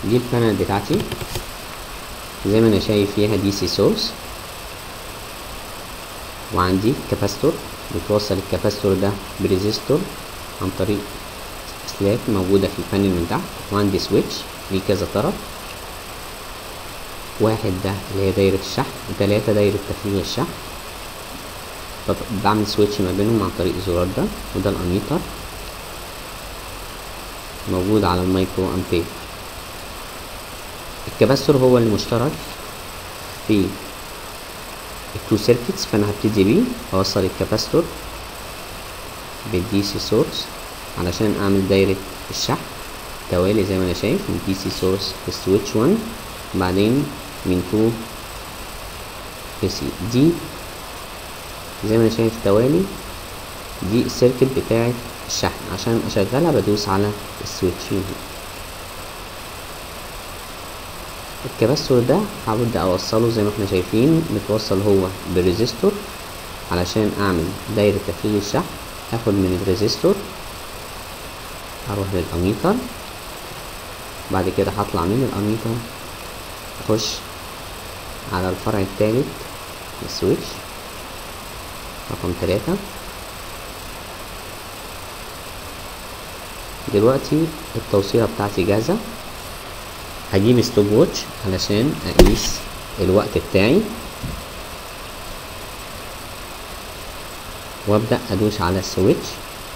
دي البانل بتاعتي زي ما انا شايف فيها دي سي سورس، وعندي كاباستور بتوصل الكاباستور ده بريزيستور عن طريق سلاك موجودة في البانل من تحت، وعندي سويتش ليه كذا طرف، واحد ده اللي هي دايرة الشحن، وتلاتة دايرة تفريغ الشحن. بعمل سويتش ما بينهم عن طريق الزرار ده، وده الاميتر موجود على المايكرو امبير. الكاباستور هو المشترك في التو سيركتس، فانا هبتدي بيه اوصل الكاباستور بالدي سي سورس علشان اعمل دايرة الشحن توالي زي ما انا شايف من دي سي سورس في سويتش 1، بعدين من 2 في سي. دي زي ما انا شايف توالي، دي السيركت بتاعة الشحن. عشان اشغلها بدوس على السويتش هنا. الكاباستور ده هبدأ اوصله زي ما احنا شايفين، متوصل هو بالريزيستور علشان اعمل دايرة تفريغ الشحن. هاخد من الريزيستور هروح للاميتر، بعد كده هطلع من الاميتر اخش على الفرع الثالث السويتش رقم 3. دلوقتي التوصيلة بتاعتي جاهزة. هجيب ستوب ووتش علشان اقيس الوقت بتاعي، وابدأ ادوس على السويتش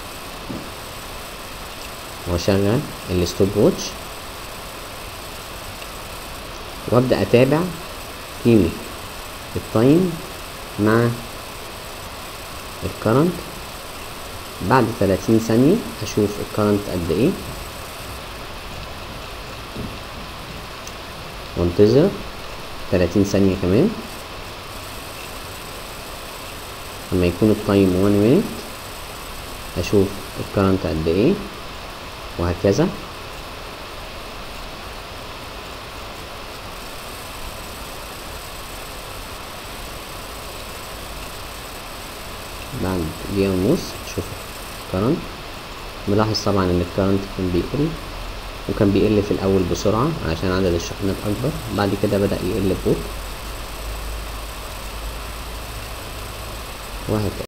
واشغل الستوب ووتش، وابدأ اتابع قيمة التايم مع الكرنت. بعد 30 ثانية اشوف الكرنت قد ايه، وانتظر 30 ثانية كمان لما يكون التايم 1 مينت اشوف الكرنت قد ايه، وهكذا. بعد دقيقة ونص اشوف الكرنت. ملاحظ طبعا ان الكرنت كان بيقل، وكان بيقل في الاول بسرعة عشان عدد الشحنات اكبر، بعد كده بدأ يقل ببطء، وهكذا.